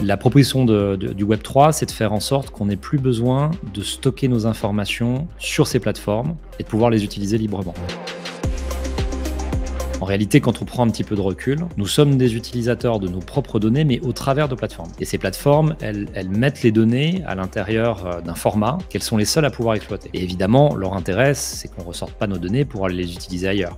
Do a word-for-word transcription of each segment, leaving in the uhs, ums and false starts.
La proposition de, de, du Web trois, c'est de faire en sorte qu'on n'ait plus besoin de stocker nos informations sur ces plateformes et de pouvoir les utiliser librement. En réalité, quand on prend un petit peu de recul, nous sommes des utilisateurs de nos propres données, mais au travers de plateformes. Et ces plateformes, elles, elles mettent les données à l'intérieur d'un format qu'elles sont les seules à pouvoir exploiter. Et évidemment, leur intérêt, c'est qu'on ne ressorte pas nos données pour aller les utiliser ailleurs.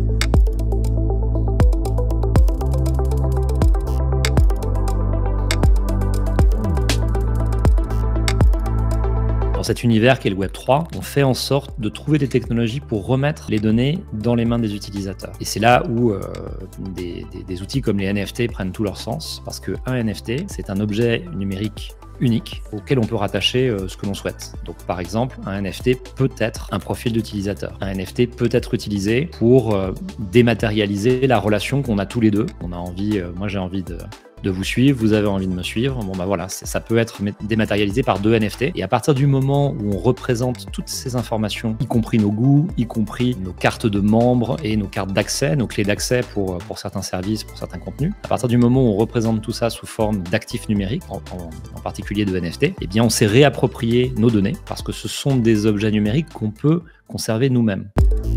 Dans cet univers qu'est le Web trois, on fait en sorte de trouver des technologies pour remettre les données dans les mains des utilisateurs. Et c'est là où euh, des, des, des outils comme les N F T prennent tout leur sens, parce qu'un N F T, c'est un objet numérique unique auquel on peut rattacher euh, ce que l'on souhaite. Donc par exemple, un N F T peut être un profil d'utilisateur. Un N F T peut être utilisé pour euh, dématérialiser la relation qu'on a tous les deux. On a envie, euh, moi j'ai envie de de vous suivre, vous avez envie de me suivre, bon bah voilà, ça peut être dématérialisé par deux N F T. Et à partir du moment où on représente toutes ces informations, y compris nos goûts, y compris nos cartes de membres et nos cartes d'accès, nos clés d'accès pour, pour certains services, pour certains contenus, à partir du moment où on représente tout ça sous forme d'actifs numériques, en, en, en particulier de N F T, eh bien on s'est réapproprié nos données parce que ce sont des objets numériques qu'on peut conserver nous-mêmes.